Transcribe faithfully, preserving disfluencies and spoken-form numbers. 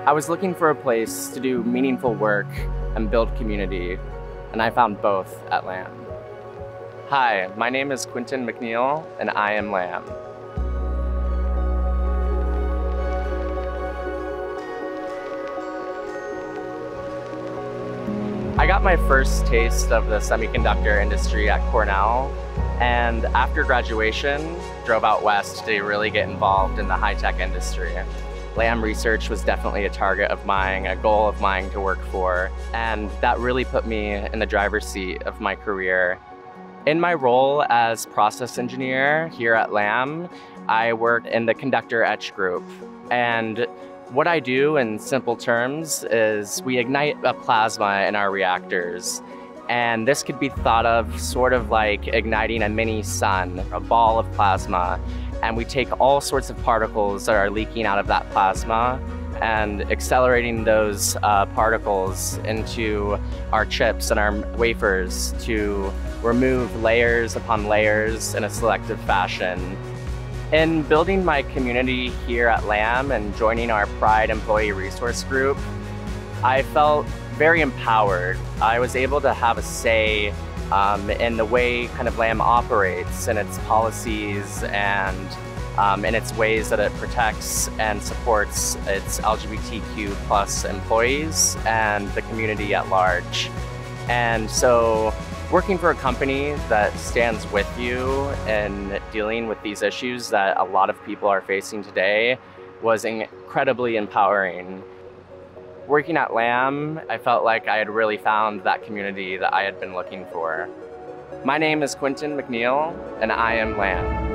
I was looking for a place to do meaningful work and build community, and I found both at Lam. Hi, my name is Quinton McNeil, and I am Lam. I got my first taste of the semiconductor industry at Cornell, and after graduation, drove out west to really get involved in the high-tech industry. Lam Research was definitely a target of mine, a goal of mine to work for, and that really put me in the driver's seat of my career. In my role as process engineer here at Lam, I work in the conductor etch group, and what I do in simple terms is we ignite a plasma in our reactors. And this could be thought of sort of like igniting a mini sun, a ball of plasma. And we take all sorts of particles that are leaking out of that plasma and accelerating those uh, particles into our chips and our wafers to remove layers upon layers in a selective fashion. In building my community here at Lam and joining our Pride Employee Resource Group, I felt very empowered. I was able to have a say um, in the way kind of Lam operates and its policies and um, in its ways that it protects and supports its L G B T Q plus employees and the community at large. And so working for a company that stands with you in dealing with these issues that a lot of people are facing today was incredibly empowering. Working at Lam, I felt like I had really found that community that I had been looking for. My name is Quinton McNeil, and I am Lam.